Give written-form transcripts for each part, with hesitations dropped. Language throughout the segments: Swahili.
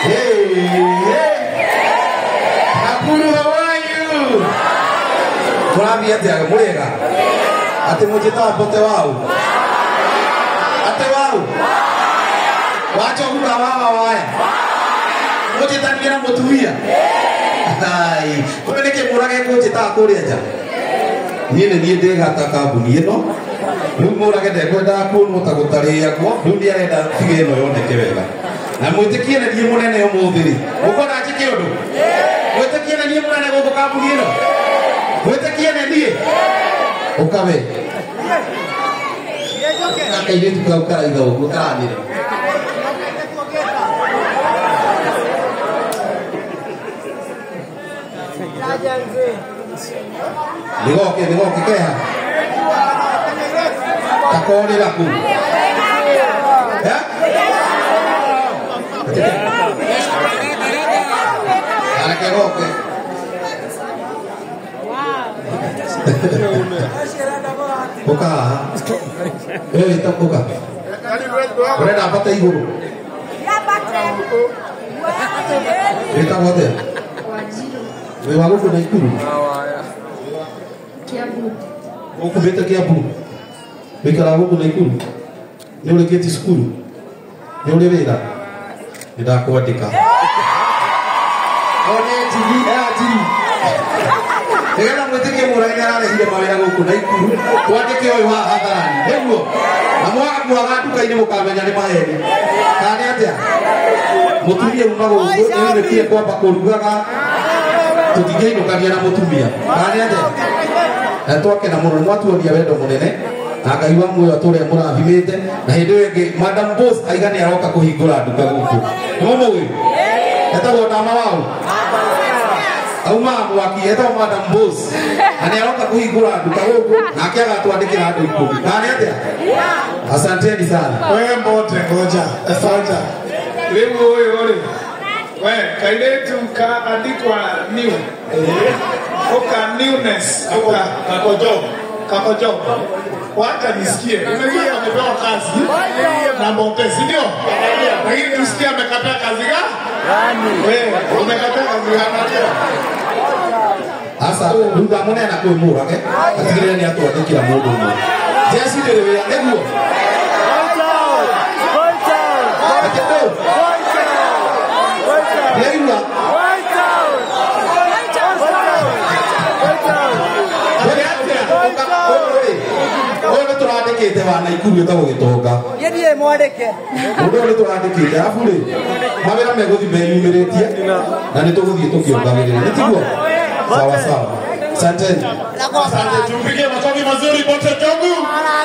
Nakuru, how are you? Kurami ate agamurega. Ate mujita pote wao. Ate wao. Wacho kuna wawa waya. Mujita ngira mutumia. Ai, kumeneke murage mujita kuria ja. Niĩ ndĩ gata kambuni ĩno rĩu mũrage ndekwendaga kuonwo ta gũtarĩya guo rĩu nĩarenda tige ĩno yoneke wega na mwĩtĩkie nĩ niĩ mũnene ũmũthĩ rĩ ũkwenda njĩke ũndũ mwĩtĩkie nĩ niĩ mũnene gũkũ kambuni ĩno mwĩtĩkie nĩ niĩ ũkawe kairĩtu kau karaitha ũguo karanĩre Digoke keha. Takori laku. Ya? Anak kegoke. Buka. Kita buka. Boleh dapat ibu. Kita boleh. Wewe kuna ikulu. Kiambu. Huko beta Kiambu. Bikara huko na ikulu. Ni ule keti skulu. Ni ule wera. Nida kuandika. One TV TV. Egala mweteke muragera ale hile mawera huko na ikulu. Kuandike oyo wa hadharani. Hebuo. Amwa kwa watu kaine mukamenya ni maheri. Kani atia. Mutumie mumago huko ni pia kwamba kurugaga tutigei nukania na mutumia kani ate atoke na muno mwatuonia wendo munene Ngai wa muoyo atore murathimite na hindi ĩngĩ Madam Boss aigani aroka kuhingura nduka guku mumuwi etagwo ndama wao auma mwaki etagwo Madam Boss ani aroka kuhingura nduka guku nake agatwandikira andu 10 kani ate asanteni sana wewe mbote ngoja asante leo wewe we kailetu kaandikwa new oka newness oka kakojo wacha nisikie umeingia amepewa kazi na Mbote si ndio lakini tusikie amekataa kazi gani wewe umekataa kazi gani asa nduga munene na kwimura ke atigire ni atwandikira mundu umwe jesi nderewe niguo Leila. Oye turandikite wana ikuru etagwo Gitonga. Yedie mwandike. Mundu uri turandikite afu ri mawira meguthi meyumiritie na nituguthie tukiongagirira nitiguo sawa sawa. Asante. Asante tumpige makofi mazuri Mbote Jogu.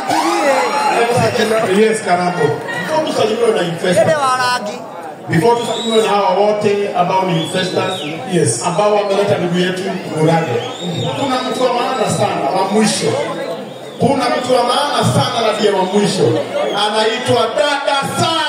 Yes Karambo. Tusalimiwe na infesta. Before tusalimiwe na hawa wote ambao ni infestors, yes, ambao wameleta ndugu yetu Murage. Kuna mtu wa maana sana wa mwisho. Kuna mtu wa maana sana na ndiye wa mwisho. Anaitwa Dada Sana.